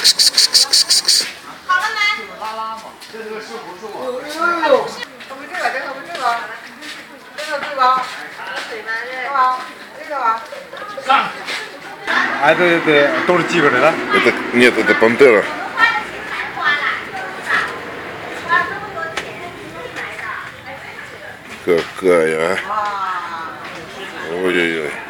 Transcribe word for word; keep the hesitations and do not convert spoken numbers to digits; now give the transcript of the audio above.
好了没？拉拉嘛，这是个石斛树啊。哎呦，喝不这个，这喝不这个，这个这个，水吗？这个，这个吧。上。哎，对对对，都是几个人的 ？Это нет, это пантера. Какая, а? Ой-ой-ой.